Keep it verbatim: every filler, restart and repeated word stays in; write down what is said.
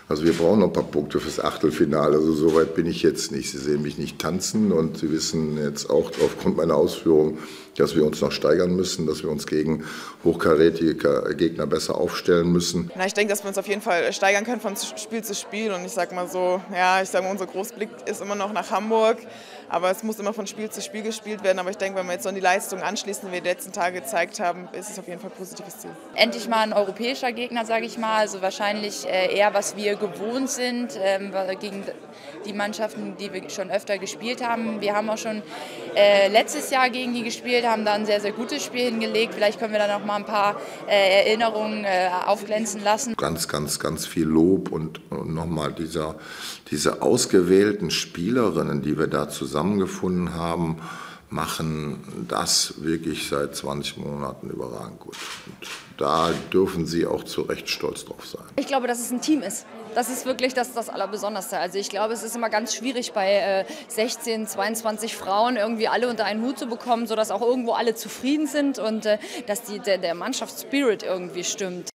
Also wir brauchen noch ein paar Punkte fürs Achtelfinale. Also so weit bin ich jetzt nicht. Sie sehen mich nicht tanzen und Sie wissen jetzt auch aufgrund meiner Ausführungen, dass wir uns noch steigern müssen, dass wir uns gegen hochkarätige Gegner besser aufstellen müssen. Na, ich denke, dass wir uns auf jeden Fall steigern können von Spiel zu Spiel. Und ich sage mal so, ja, ich sage mal, unser Großblick ist immer noch nach Hamburg. Aber es muss immer von Spiel zu Spiel gespielt werden. Aber ich denke, wenn wir jetzt so an die Leistung anschließen, die wir die letzten Tage gezeigt haben, ist es auf jeden Fall ein positives Ziel. Endlich mal ein europäischer Gegner, sage ich mal. Also wahrscheinlich eher, was wir gewohnt sind, ähm, gegen die Mannschaften, die wir schon öfter gespielt haben. Wir haben auch schon äh, letztes Jahr gegen die gespielt, haben da ein sehr, sehr gutes Spiel hingelegt. Vielleicht können wir da noch mal ein paar äh, Erinnerungen äh, aufglänzen lassen. Ganz, ganz, ganz viel Lob und, und nochmal dieser, diese ausgewählten Spielerinnen, die wir da zusammengefunden haben, machen das wirklich seit zwanzig Monaten überragend gut. Und da dürfen Sie auch zu Recht stolz drauf sein. Ich glaube, dass es ein Team ist. Das ist wirklich das, das Allerbesonderste. Also ich glaube, es ist immer ganz schwierig bei äh, sechzehn, zweiundzwanzig Frauen irgendwie alle unter einen Hut zu bekommen, sodass auch irgendwo alle zufrieden sind und äh, dass die, der, der Mannschaftsspirit irgendwie stimmt.